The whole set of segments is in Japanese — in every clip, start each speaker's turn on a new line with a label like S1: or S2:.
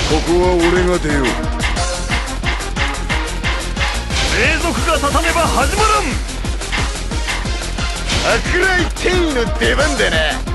S1: ここは俺が出よう。
S2: 霊族が立たねば始まらん。
S1: 悪来天意の出番だな。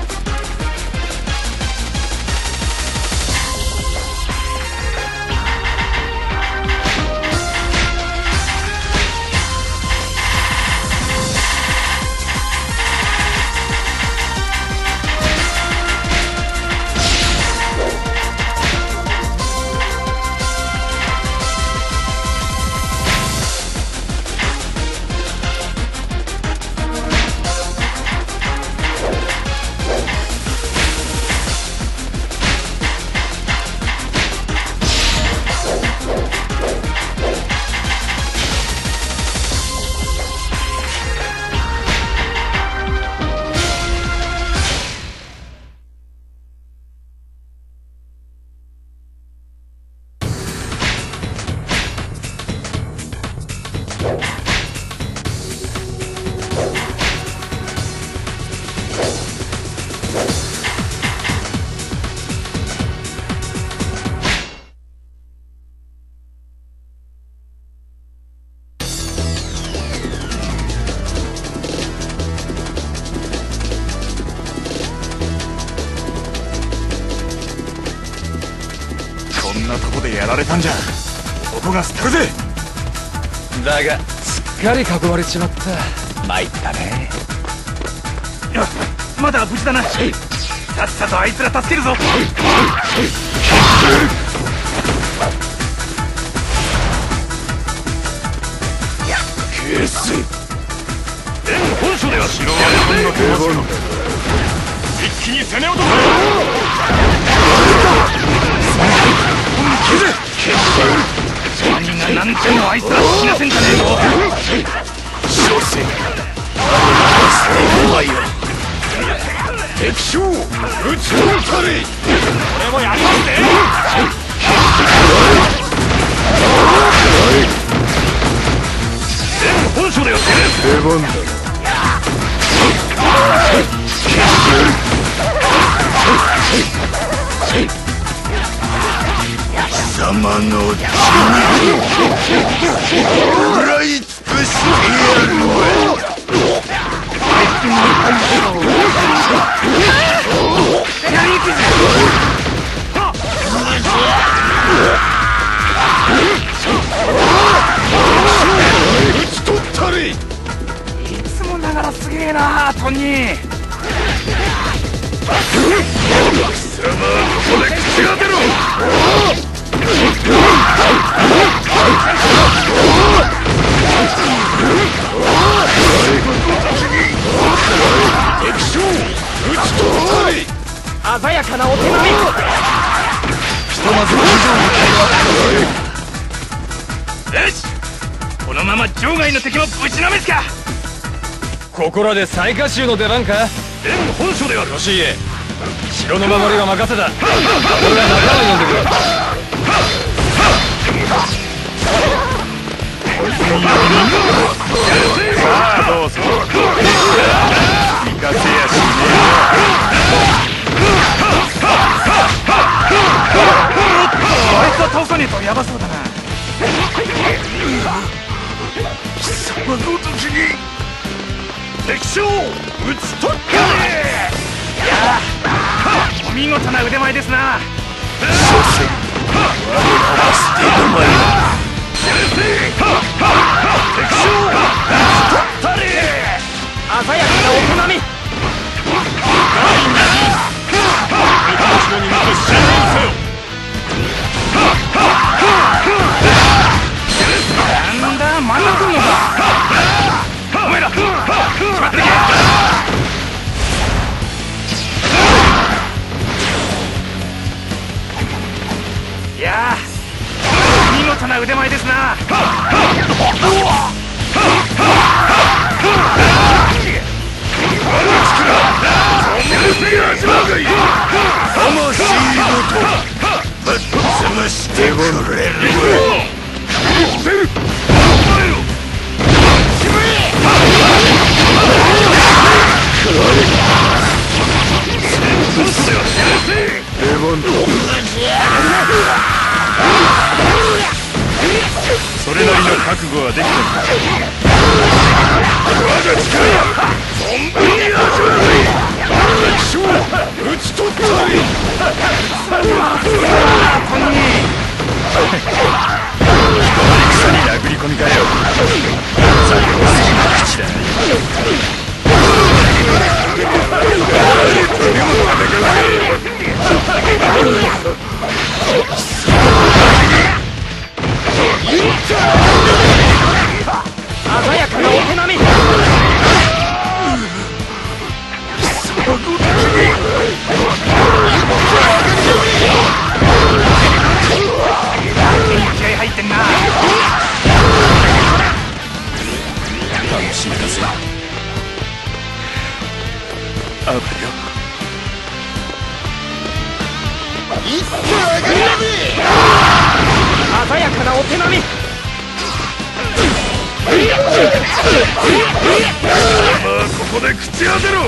S2: こんなとこでやられたんじゃ男が捨てるぜ。
S3: だがすっかり囲まれちまった。参ったね。
S2: いやまだ無事だな。さっさとあいつら助けるぞ。円本所では城は一気に攻め落とせ。何が何でもあいつら死なせんじゃねえぞ。小生お前よ敵将討ち取ったれ。俺もやりますぜ。全本所でやってる。
S1: 出番だ。貴様の血に食らい尽くしてやるわ。討ち取ったれ。
S2: いつもながらすげえなトニー。
S1: 貴様はここで口当てろ。敵将討ち取ったれ。
S2: 鮮やかなお手並み。
S3: ひとまず
S2: よしこのまま場外の敵もぶちのめすか。
S3: ここらで最下衆の出番か。
S2: 円本所である。
S3: よしいえ城の守りは任せた。俺が仲間呼んでくる。
S2: さあどうぞ。行かせやしねえ。あいつは倒さねえとヤバそうだな。貴様の時に敵将討ち取ったね。いやお見事な腕前ですな。
S1: 我らは捨て止まりだ。
S2: 敵将討ち取ったれ。鮮やかなお手並み。後ろに向く進軍せよ。なんだ真ん中のか。お前ら決まってけ。いや見事な腕前ですな。
S1: 潰してくれるわ。出番だ。
S2: 覚悟はできたんだ。我が力存分に味わい敵将討ち取ったり戦に殴り込みかよ。最後は次の口だ。
S1: 鮮やかなお手並み。気合入ってんな。
S2: 楽しみだぜ。あぶよ。
S1: 鮮やかなお手並み。
S2: まあここで口当てろ。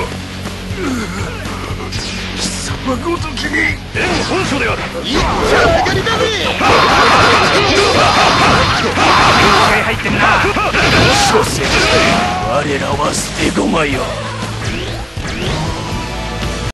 S2: 貴様ごときに縁本所である。
S1: 気合入ってんな。
S3: 所詮我らは捨て駒よ。